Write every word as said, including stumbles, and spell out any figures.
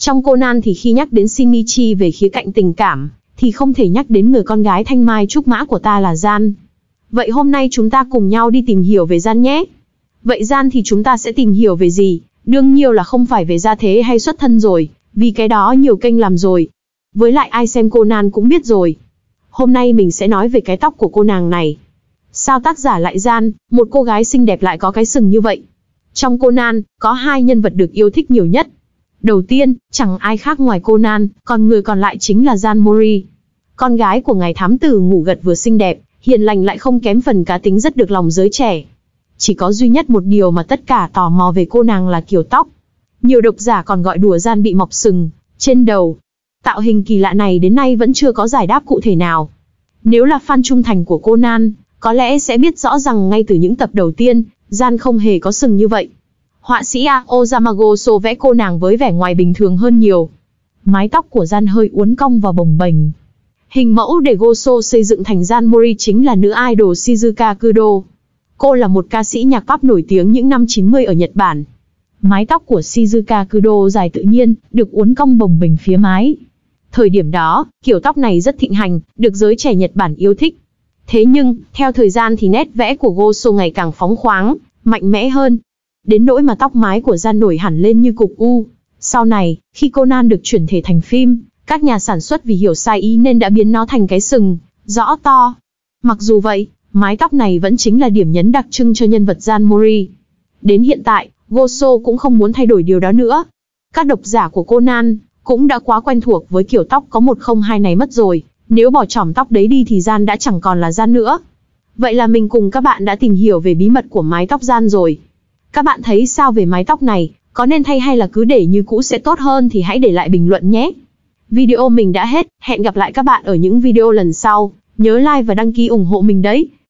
Trong Conan thì khi nhắc đến Shinichi về khía cạnh tình cảm, thì không thể nhắc đến người con gái thanh mai trúc mã của ta là Gian. Vậy hôm nay chúng ta cùng nhau đi tìm hiểu về Gian nhé. Vậy Gian thì chúng ta sẽ tìm hiểu về gì? Đương nhiên là không phải về gia thế hay xuất thân rồi, vì cái đó nhiều kênh làm rồi. Với lại ai xem Conan cũng biết rồi. Hôm nay mình sẽ nói về cái tóc của cô nàng này. Sao tác giả lại Gian, một cô gái xinh đẹp lại có cái sừng như vậy? Trong Conan, có hai nhân vật được yêu thích nhiều nhất. Đầu tiên, chẳng ai khác ngoài Conan, còn người còn lại chính là Gian Mori. Con gái của ngài thám tử ngủ gật vừa xinh đẹp, hiền lành lại không kém phần cá tính rất được lòng giới trẻ. Chỉ có duy nhất một điều mà tất cả tò mò về cô nàng là kiểu tóc. Nhiều độc giả còn gọi đùa Gian bị mọc sừng trên đầu. Tạo hình kỳ lạ này đến nay vẫn chưa có giải đáp cụ thể nào. Nếu là fan trung thành của Conan, có lẽ sẽ biết rõ rằng ngay từ những tập đầu tiên, Gian không hề có sừng như vậy. Họa sĩ Aoyama Yamagoso vẽ cô nàng với vẻ ngoài bình thường hơn nhiều. Mái tóc của Gian hơi uốn cong và bồng bềnh. Hình mẫu để Goso xây dựng thành Gian Mori chính là nữ idol Shizuka Kudo. Cô là một ca sĩ nhạc pop nổi tiếng những năm chín mươi ở Nhật Bản. Mái tóc của Shizuka Kudo dài tự nhiên, được uốn cong bồng bềnh phía mái. Thời điểm đó, kiểu tóc này rất thịnh hành, được giới trẻ Nhật Bản yêu thích. Thế nhưng, theo thời gian thì nét vẽ của Goso ngày càng phóng khoáng, mạnh mẽ hơn. Đến nỗi mà tóc mái của Gian nổi hẳn lên như cục u. Sau này, khi Conan được chuyển thể thành phim, các nhà sản xuất vì hiểu sai ý nên đã biến nó thành cái sừng rõ to. Mặc dù vậy, mái tóc này vẫn chính là điểm nhấn đặc trưng cho nhân vật Gian Mori. Đến hiện tại, Goso cũng không muốn thay đổi điều đó nữa. Các độc giả của Conan cũng đã quá quen thuộc với kiểu tóc có một không hai này mất rồi. Nếu bỏ chỏm tóc đấy đi thì Gian đã chẳng còn là Gian nữa. Vậy là mình cùng các bạn đã tìm hiểu về bí mật của mái tóc Gian rồi. Các bạn thấy sao về mái tóc này? Có nên thay hay là cứ để như cũ sẽ tốt hơn thì hãy để lại bình luận nhé. Video mình đã hết, hẹn gặp lại các bạn ở những video lần sau. Nhớ like và đăng ký ủng hộ mình đấy.